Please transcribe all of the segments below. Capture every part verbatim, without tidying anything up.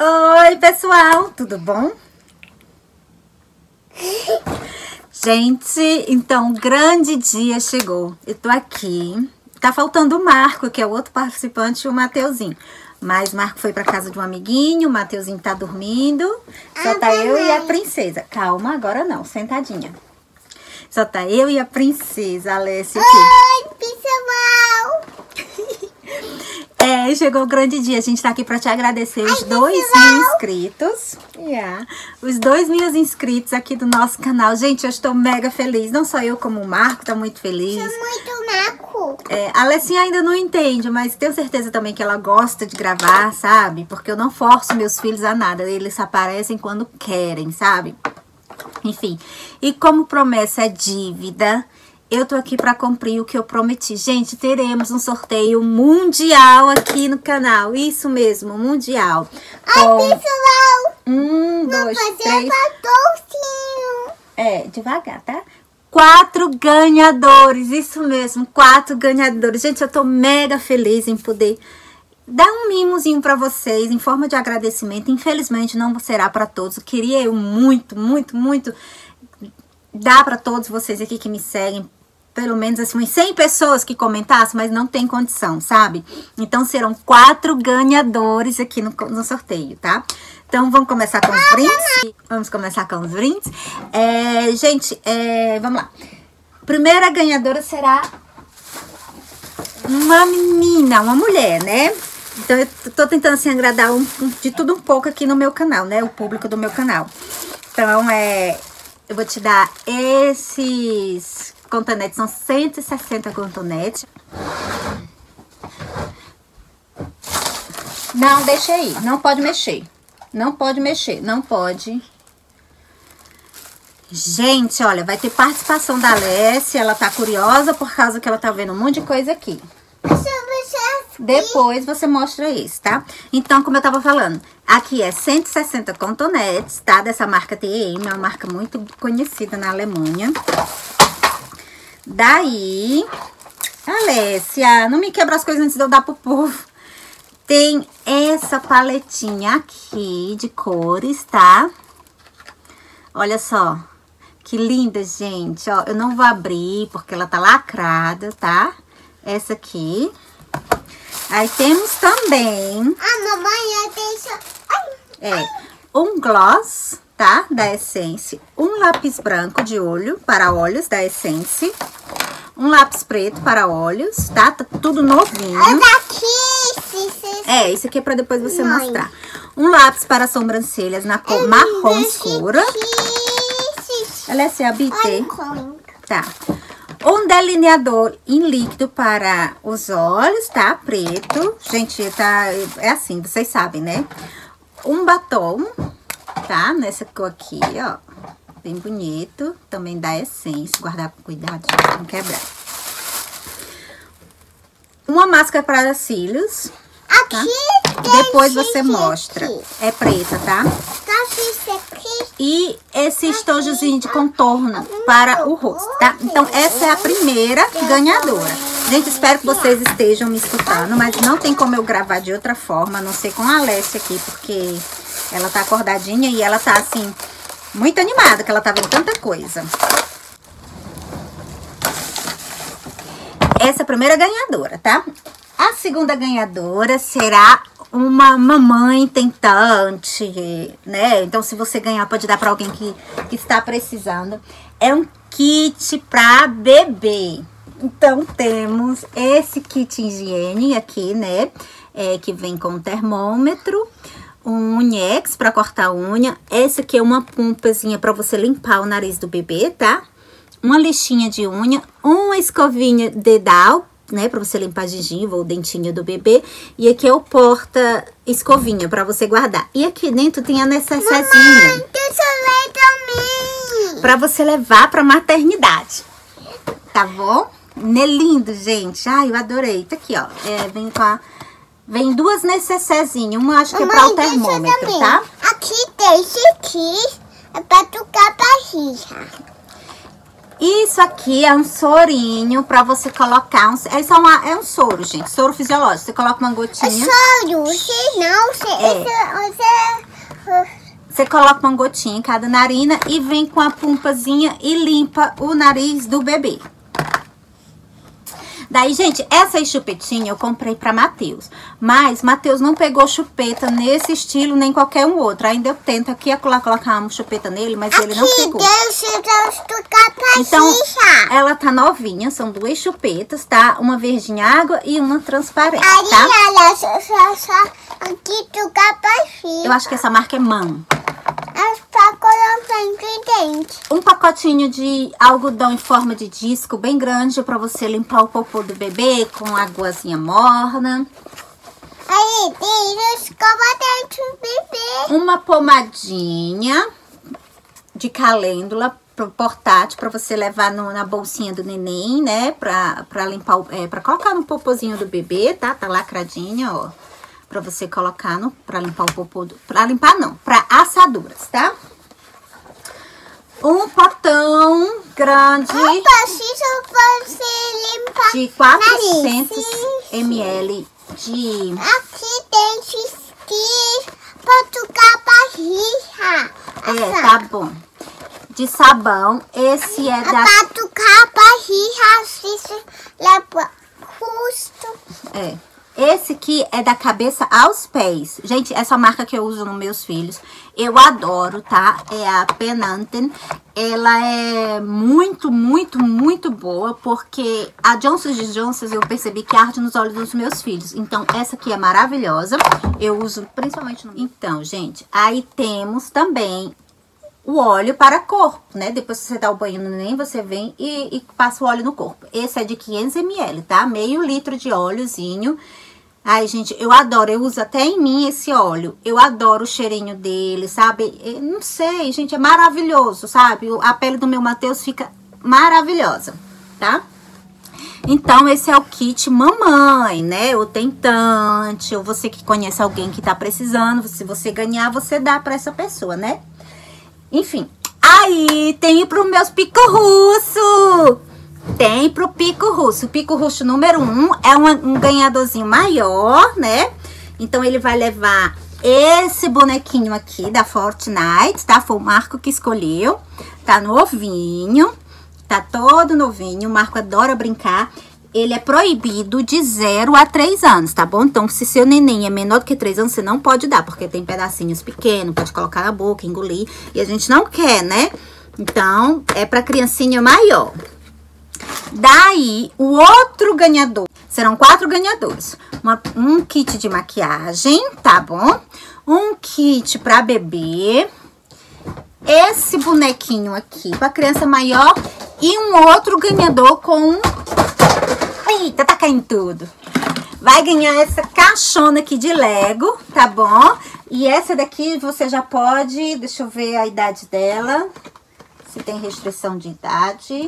Oi, pessoal, tudo bom? Gente, então, grande dia chegou. Eu tô aqui. Tá faltando o Marco, que é o outro participante, e o Mateuzinho. Mas o Marco foi pra casa de um amiguinho, o Mateuzinho tá dormindo. Só tá eu e a princesa. Calma, agora não, sentadinha. Só tá eu e a princesa, Alessia aqui. Oi, pessoal! É, chegou o grande dia. A gente tá aqui pra te agradecer os dois mil inscritos. Yeah. Os dois mil inscritos aqui do nosso canal. Gente, eu estou mega feliz. Não só eu, como o Marco tá muito feliz. Sou muito Marco. É, a Alessinha ainda não entende, mas tenho certeza também que ela gosta de gravar, sabe? Porque eu não forço meus filhos a nada. Eles aparecem quando querem, sabe? Enfim. E como promessa é dívida, eu tô aqui pra cumprir o que eu prometi. Gente, teremos um sorteio mundial aqui no canal. Isso mesmo, mundial. Oi, pessoal! Um, dois, três. Docinho. É, devagar, tá? Quatro ganhadores, isso mesmo, quatro ganhadores. Gente, eu tô mega feliz em poder dar um mimozinho pra vocês em forma de agradecimento. Infelizmente, não será pra todos. Eu queria eu muito, muito, muito dar pra todos vocês aqui que me seguem. Pelo menos assim, umas cem pessoas que comentassem, mas não tem condição, sabe? Então, serão quatro ganhadores aqui no, no sorteio, tá? Então, vamos começar com os brindes? Vamos começar com os brindes? É, gente, é, vamos lá. Primeira ganhadora será uma menina, uma mulher, né? Então, eu tô tentando, assim, agradar um, de tudo um pouco aqui no meu canal, né? O público do meu canal. Então, é... eu vou te dar esses cotonetes, são cento e sessenta cotonetes. Não, deixa aí, não pode mexer. Não pode mexer, não pode. Gente, olha, vai ter participação da Alessia, ela tá curiosa por causa que ela tá vendo um monte de coisa aqui. Depois você mostra isso, tá? Então, como eu tava falando, aqui é cento e sessenta cotonetes, tá? Dessa marca T M, é uma marca muito conhecida na Alemanha. Daí, Alessia, não me quebra as coisas antes de eu dar pro povo. Tem essa paletinha aqui de cores, tá? Olha só, que linda, gente. Ó, eu não vou abrir porque ela tá lacrada, tá? Essa aqui. Aí temos também... A mamãe deixa... É, um gloss, tá? Da Essence. Um lápis branco de olho para olhos da Essence. Um lápis preto para olhos, tá? Tá tudo novinho. Olha aqui, se, se, É, isso aqui é pra depois você Mãe. mostrar. Um lápis para sobrancelhas na cor é marrom escura. Se, Ela é C A B T. Olha, Tá. Um delineador em líquido para os olhos, tá? Preto. Gente, tá... é assim, vocês sabem, né? Um batom, tá? Nessa cor aqui, ó. Bem bonito. Também da Essence. Guardar com cuidado, pra não quebrar. Uma máscara para cílios. aqui Tá? tem Depois você esse mostra. aqui. É preta, tá? Tá esse aqui. E esse estojozinho de contorno para o rosto, tá? Então, essa é a primeira ganhadora. Gente, espero que vocês estejam me escutando, mas não tem como eu gravar de outra forma, a não ser com a Alessia aqui, porque ela tá acordadinha e ela tá, assim, muito animada, que ela tá vendo tanta coisa. Essa é a primeira ganhadora, tá? A segunda ganhadora será uma mamãe tentante, né? Então, se você ganhar, pode dar para alguém que, que está precisando. É um kit para bebê. Então, temos esse kit higiene aqui, né? É, que vem com um termômetro, um unhex para cortar a unha. Esse aqui é uma pompazinha para você limpar o nariz do bebê, tá? Uma lixinha de unha, uma escovinha dedal, né, pra você limpar a gengiva ou o dentinho do bebê. E aqui é o porta-escovinha pra você guardar. E aqui dentro tem a necessária. Mamãe, deixa eu ler também. Pra você levar pra maternidade. Tá bom? Não é lindo, gente? Ai, eu adorei. Tá aqui, ó. É, vem com a... Vem duas necessárias. Uma acho que é pra o termômetro, tá? Aqui tem esse aqui. É pra tocar barriga. Isso aqui é um sorinho pra você colocar. Um, é, só uma, é um soro, gente. Soro fisiológico. Você coloca uma É gotinha. soro, se não, se, É. esse, esse Você coloca uma gotinha em cada narina e vem com a pumpazinha e limpa o nariz do bebê. Daí, gente, essa chupetinha eu comprei pra Matheus. Mas Matheus não pegou chupeta nesse estilo, nem qualquer um outro. Ainda eu tento aqui e colocar uma chupeta nele, mas ele não pegou. Então, ela tá novinha, são duas chupetas, tá? Uma verdinha água e uma transparente, tá? Olha, só, só, só aqui tu capacita. Eu acho que essa marca é Man. As pra colocar ingredientes. Um pacotinho de algodão em forma de disco bem grande pra você limpar o popô do bebê com águazinha morna. Aí tem escova dentro do bebê. Uma pomadinha de calêndula portátil pra você levar no, na bolsinha do neném, né? Pra, pra limpar, o, é, pra colocar no popozinho do bebê, tá? Tá lacradinha, ó. Pra você colocar no, pra limpar o popô, do, pra limpar não, pra assaduras, tá? Um potão grande Eu preciso você limpar de quatrocentos mililitros de... Aqui tem que pra tocar barriga. É, tá bom. De sabão, esse é da... Pra tocar barriga, assim, leva custo. É. Esse aqui é da cabeça aos pés. Gente, essa marca que eu uso nos meus filhos, eu adoro, tá? É a Penanten. Ela é muito, muito, muito boa, porque a Johnson and Johnson eu percebi que arde nos olhos dos meus filhos. Então, essa aqui é maravilhosa. Eu uso principalmente no... Então, gente, aí temos também o óleo para corpo, né? Depois que você dá o banho no neném, você vem e, e passa o óleo no corpo. Esse é de quinhentos mililitros, tá? Meio litro de óleozinho. Ai, gente, eu adoro, eu uso até em mim esse óleo. Eu adoro o cheirinho dele, sabe? Eu não sei, gente, é maravilhoso, sabe? A pele do meu Matheus fica maravilhosa, tá? Então, esse é o kit mamãe, né? O tentante, ou você que conhece alguém que tá precisando, se você ganhar, você dá pra essa pessoa, né? Enfim, aí tem pro meus pico-russo. Tem pro pico russo. O pico russo número um é um, um ganhadorzinho maior, né? Então, ele vai levar esse bonequinho aqui da Fortnite, tá? Foi o Marco que escolheu. Tá novinho. Tá todo novinho. O Marco adora brincar. Ele é proibido de zero a três anos, tá bom? Então, se seu neném é menor do que três anos, você não pode dar, porque tem pedacinhos pequenos, pode colocar na boca, engolir. E a gente não quer, né? Então, é pra criancinha maior. Daí, o outro ganhador, serão quatro ganhadores. Uma, um kit de maquiagem, tá bom? Um kit pra bebê. Esse bonequinho aqui pra criança maior. E um outro ganhador com... Eita, tá caindo tudo. Vai ganhar essa caixona aqui de Lego, tá bom? E essa daqui você já pode... Deixa eu ver a idade dela. Se tem restrição de idade...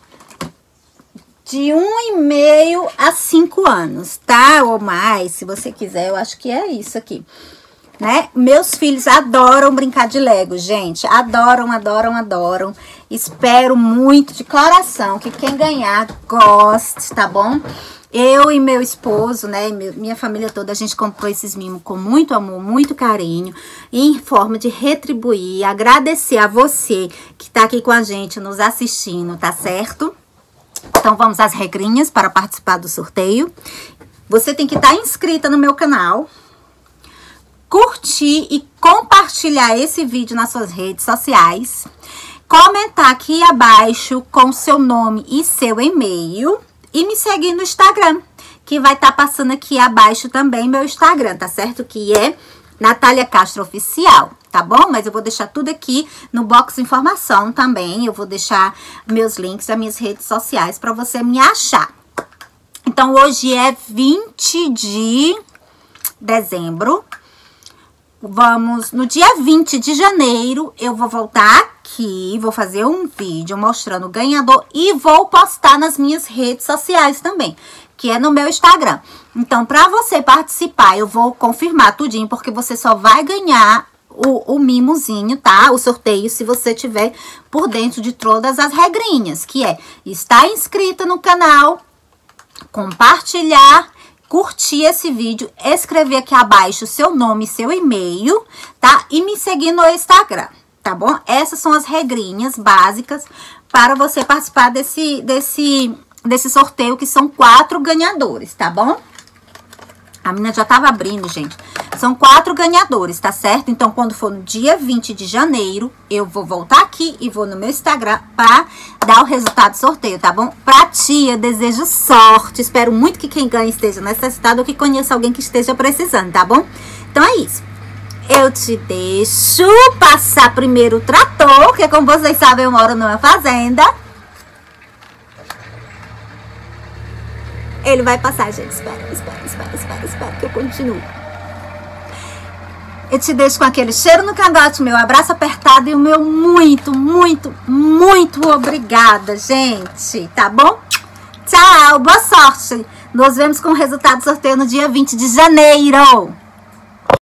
De um e meio a cinco anos, tá? Ou mais, se você quiser, eu acho que é isso aqui, né? Meus filhos adoram brincar de Lego, gente. Adoram, adoram, adoram. Espero muito de coração que quem ganhar goste, tá bom? Eu e meu esposo, né, minha família toda, a gente comprou esses mimos com muito amor, muito carinho, em forma de retribuir, agradecer a você que tá aqui com a gente, nos assistindo, tá certo? Então, vamos às regrinhas para participar do sorteio. Você tem que estar inscrita no meu canal, curtir e compartilhar esse vídeo nas suas redes sociais, comentar aqui abaixo com seu nome e seu e-mail e me seguir no Instagram, que vai estar passando aqui abaixo também meu Instagram, tá certo? Que é Natália Castro Oficial. Tá bom? Mas eu vou deixar tudo aqui no box de informação também. Eu vou deixar meus links das minhas redes sociais para você me achar. Então, hoje é vinte de dezembro. Vamos, no dia vinte de janeiro, eu vou voltar aqui, vou fazer um vídeo mostrando o ganhador e vou postar nas minhas redes sociais também, que é no meu Instagram. Então, para você participar, eu vou confirmar tudinho, porque você só vai ganhar O, o mimozinho, tá? O sorteio, se você tiver por dentro de todas as regrinhas, que é estar inscrita no canal, compartilhar, curtir esse vídeo, escrever aqui abaixo seu nome e seu e-mail, tá? E me seguir no Instagram, tá bom? Essas são as regrinhas básicas para você participar desse, desse, desse sorteio, que são quatro ganhadores, tá bom? A menina já tava abrindo, gente. São quatro ganhadores, tá certo? Então, quando for no dia vinte de janeiro, eu vou voltar aqui e vou no meu Instagram pra dar o resultado do sorteio, tá bom? Pra tia, desejo sorte. Espero muito que quem ganha esteja necessitado ou que conheça alguém que esteja precisando, tá bom? Então, é isso. Eu te deixo passar primeiro o trator, que como vocês sabem, eu moro numa fazenda. Ele vai passar, gente. Espera, espera, espera, espera, espera, que eu continuo. Eu te deixo com aquele cheiro no cangote, meu abraço apertado e o meu muito, muito, muito obrigada, gente. Tá bom? Tchau, boa sorte. Nos vemos com o resultado do sorteio no dia vinte de janeiro.